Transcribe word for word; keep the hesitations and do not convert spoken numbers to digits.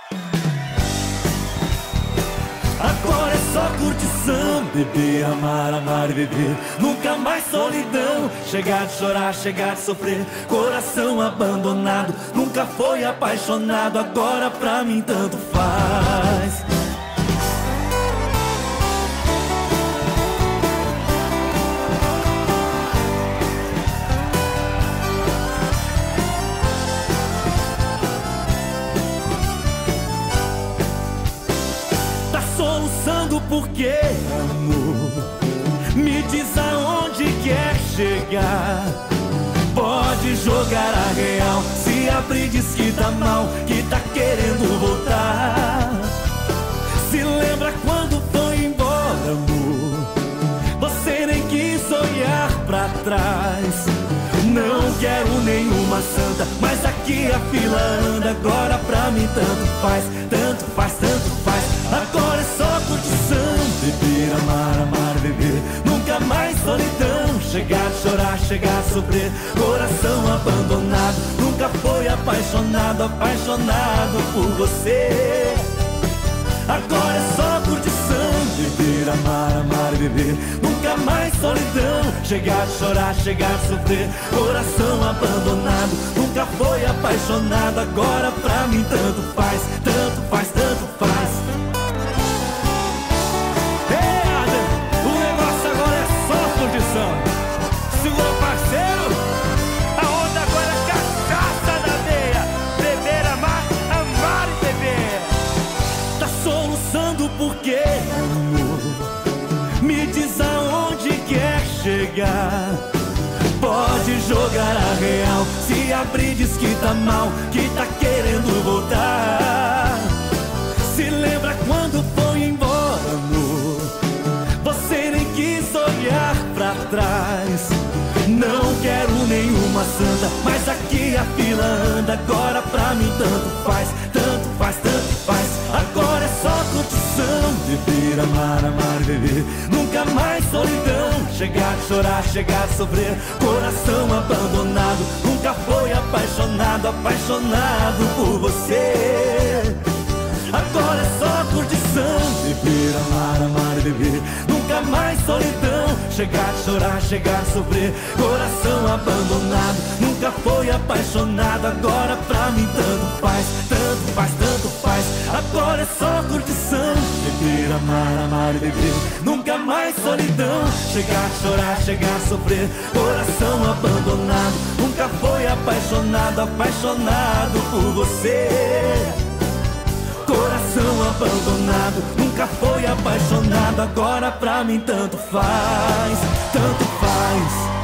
Agora é só curtição, beber, amar, amar e beber. Nunca mais solidão, chegar de chorar, chegar de sofrer. Coração abandonado, nunca foi apaixonado. Agora pra mim tanto faz. Soluçando porque, amor, me diz aonde quer chegar. Pode jogar a real, se abrir diz que tá mal, que tá querendo voltar. Se lembra quando foi embora, amor, você nem quis olhar pra trás. Não quero nenhuma santa, mas aqui a fila anda. Agora pra mim tanto faz, tanto faz, tanto faz. Agora é só curtição, beber, amar, amar, beber. Nunca mais solidão, chegar, chorar, chegar, sofrer. Coração abandonado, nunca foi apaixonado, apaixonado por você. Agora é só curtição, beber, amar, amar, beber. Nunca mais solidão, chegar, chorar, chegar, sofrer. Coração abandonado, nunca foi apaixonado. Agora pra mim tanto faz, tanto faz, tanto faz. Segura, parceiro, a onda agora é cachaça da veia. Beber, amar, amar e beber. Tá soluçando porque, amor, me diz aonde quer chegar. Pode jogar a real, se abrir diz que tá mal, que tá querendo voltar. Se lembra quando foi embora, amor, você nem quis olhar pra trás. Não quero nenhuma santa, mas aqui a fila anda. Agora pra mim tanto faz, tanto faz, tanto faz. Agora é só curtição, beber, amar, amar, beber. Nunca mais solidão, chegar, chorar, chegar, sofrer. Coração abandonado, nunca foi apaixonado, apaixonado por você. Agora é só curtição, beber, amar, amar e beber. Nunca mais solidão, chegar, chorar, chegar, sofrer. Coração abandonado, nunca foi apaixonado. Agora pra mim tanto faz, tanto faz, tanto faz. Agora é só curtição, beber, amar, amar e beber. Nunca mais solidão, chegar, chorar, chegar, sofrer. Coração abandonado, nunca foi apaixonado, apaixonado por você. Coração abandonado, nunca foi apaixonado. Agora pra mim tanto faz, tanto faz.